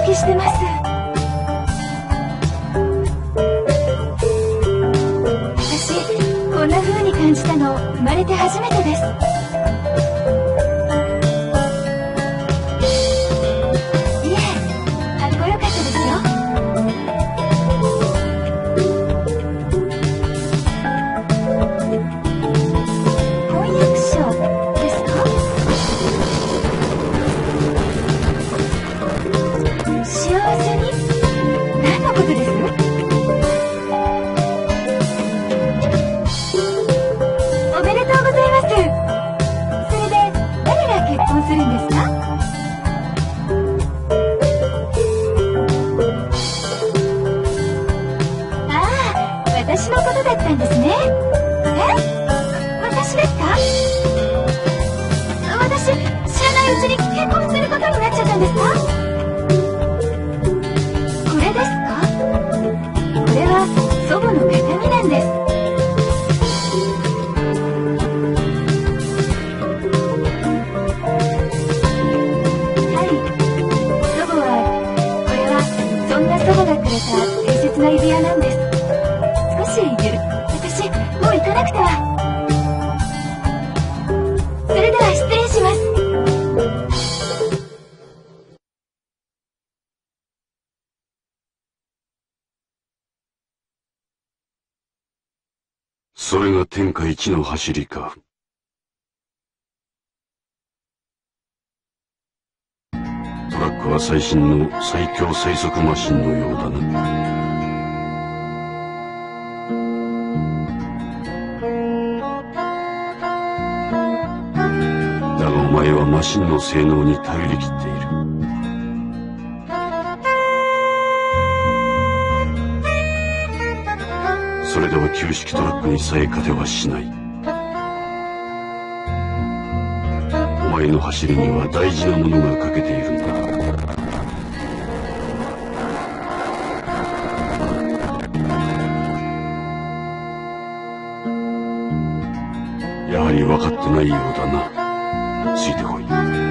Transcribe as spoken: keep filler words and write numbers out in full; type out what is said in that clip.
ドキしてます。私こんな風に感じたの生まれて初めてです。いえ、かっこよかったですよ。婚約者ですか？幸せに？何のことです？おめでとうございます。それで誰が結婚するんですか？ああ、私のことだったんですね。え？私ですか？私、知らないうちに結婚することになっちゃったんですか？これですか？これは祖母の形見なんです。はい、祖母は、これはそんな祖母がくれた大切な指輪なんです。少しゆる、私、もう行かなくては。それでは失礼します。 それが天下一の走りか。トラックは最新の最強最速マシンのようだな。だがお前はマシンの性能に頼りきっている。それでは旧式トラックにさえ勝てはしない。お前の走りには大事なものが欠けているんだ。やはり分かってないようだな。ついてこい。